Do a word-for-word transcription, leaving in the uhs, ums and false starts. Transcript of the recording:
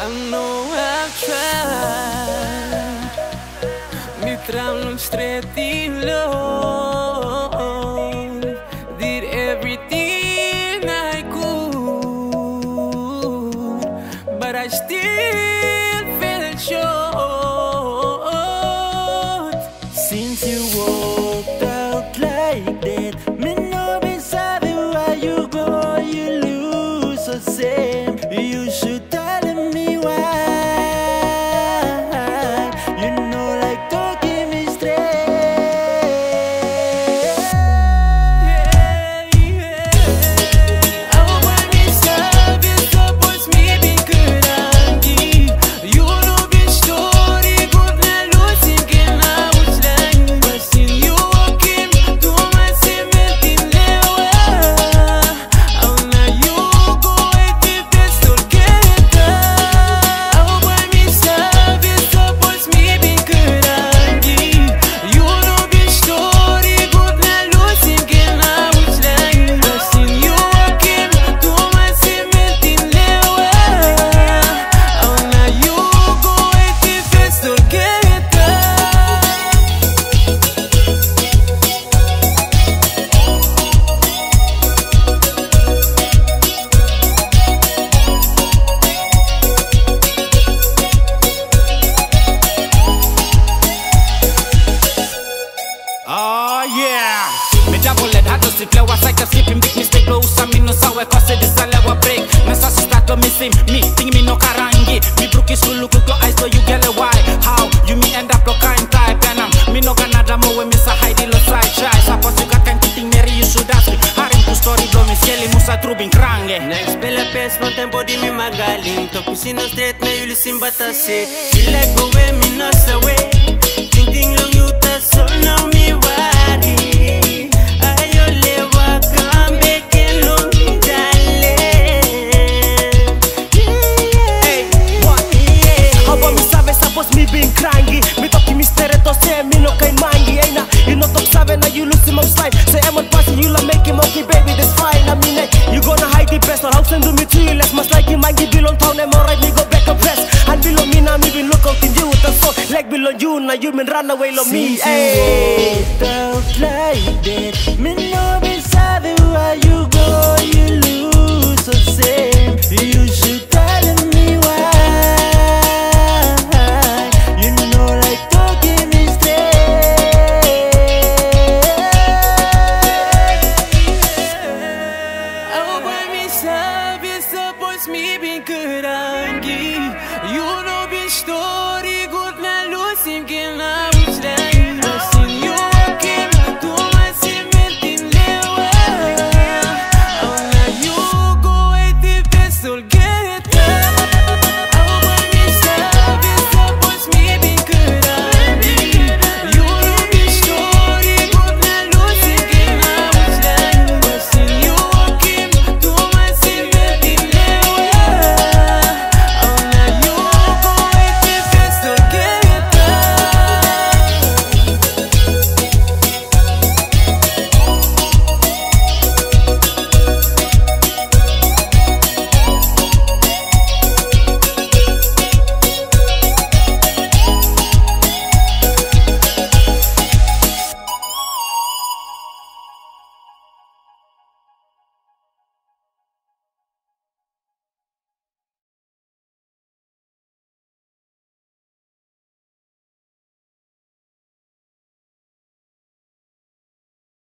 I know I've tried. Mi tram straight in love. Did everything I could, but I still fell short. Since you walked out like that, me no be sabi why you go, you lose the same. You should tell me why. You know, like talking me straight. Yeah, yeah. I want me sabi tapos me bigrangi. You know be story good na losing kina uchlan. Basin you walking to my cement in lewa. Aw na you go at the pistol keta. I want me sabi tapos me bigrangi. You know be story good na losing kina uchlan. Basin you walking to my cement in lewa. Aw na you go at the pistol keta. Oh yeah. Me double lead had to sit low. I like to sleeping big mistake. Blow some me no sour. Cause it is a level break. Nasa si start to miss him. Me think me no karangi. Me broke his sulu cook your eyes so you get a why. How you me end up lo kind type. And I'm me no Canada mo we miss a hide lo side shy. Suppose you got kind thing Mary you should ask me. Harim to story blow me skelly musa trubing krange. Next bella pes no tempo di mi magaling. To pisino straight na yuli simbatase. Feel like go away me no sa way. Ting ting long you ta so now me worry. Ayo lewa kambe kelo mi darling. Hey, what? How about me sabe suppose me being cranky. Me talking me stere to say me no kay mangi. Ay na, you know talk sabe na you lose him of slide. Say I'm not passing you la make him okay baby that's fine. I mean like, you gonna hide the best or how send me to you less. Must like you mangi belong town and alright me go back and press. And below me now me been look out in you with the soul. Like below you now you been run away lo me. Since you Hey. walked out like that, me no be sabi why you go, you lose the same. You should tell me why. You know, like talking me straight. I want me sabi tapos me bigrangi.